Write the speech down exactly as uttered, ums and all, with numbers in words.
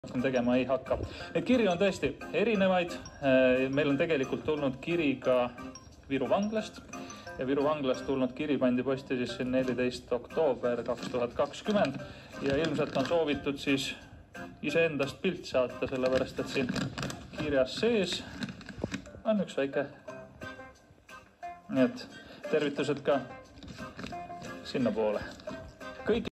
tegema ei hakka. Neid kirju on tõesti erinevaid. Meil on tegelikult tulnud kiri ka Viru vanglast ja Viru vanglast tulnud kiri pandi posti siis neliteist oktoober kaks tuhat kakskümmend ja ilmselt on soovitud siis iseendast pilt saata, sellepärast et siin kirjas sees on üks väike. Nii et tervitused ka sinna poole. Kõik